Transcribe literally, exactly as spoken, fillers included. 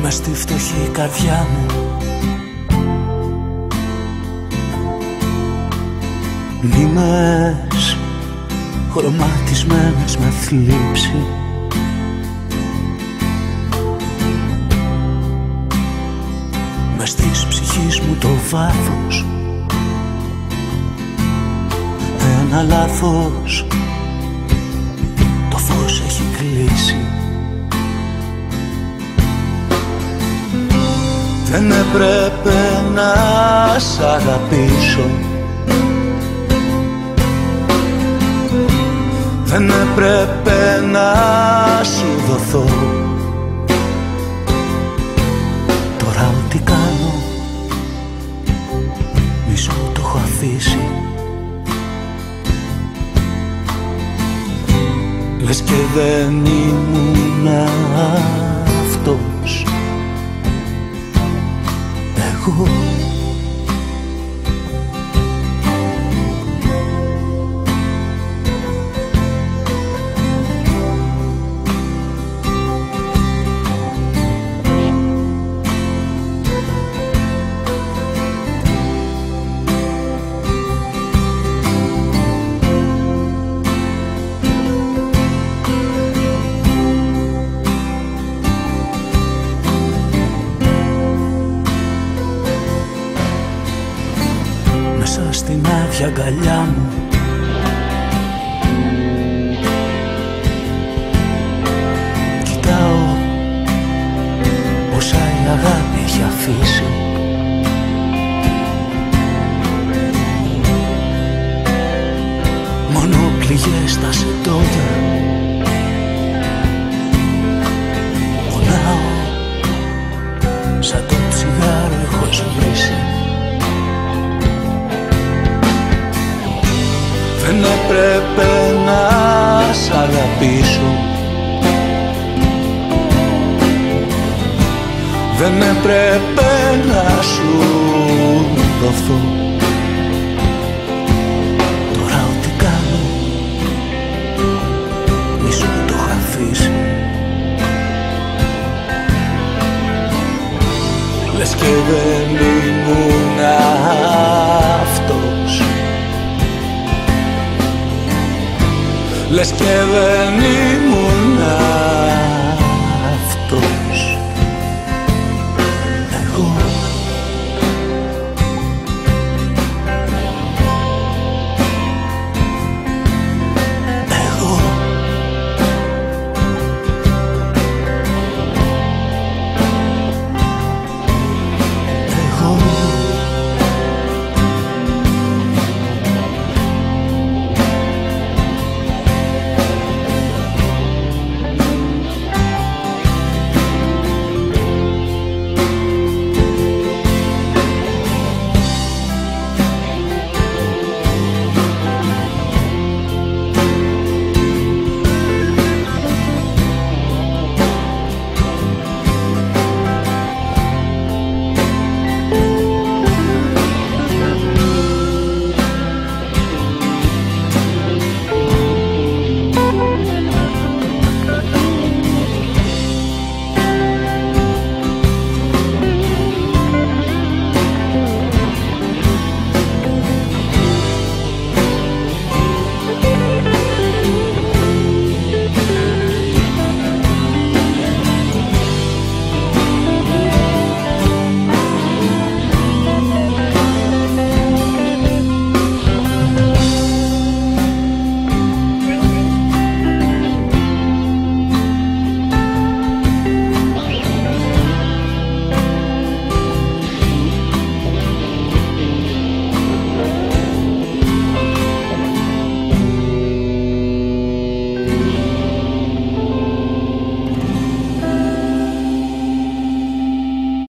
μες στη φτωχή καρδιά μου. Μνήμες χρωματισμένες με θλίψη, μες της ψυχής μου το βάθος. Ένα λάθος, το φως έχει κλείσει. Δεν έπρεπε να σ' αγαπήσω, δεν έπρεπε να σου δοθώ. Τώρα ό,τι κάνω, μισό το έχω αφήσει. Λες και δεν ήμουν αυτός εγώ. Στην άδεια αγκαλιά μου κοιτάω όσα η αγάπη έχει αφήσει. Μόνο πληγές στα σεντόνια, πονάω σαν το τσιγάρο έχω σβήσει. Δεν έπρεπε να σ' αγαπήσω, δεν έπρεπε να σου δοθώ. Τώρα ό,τι κάνω, μισό το έχω αφήσει. Λες και δεν ήμουν αυτός, λες και δεν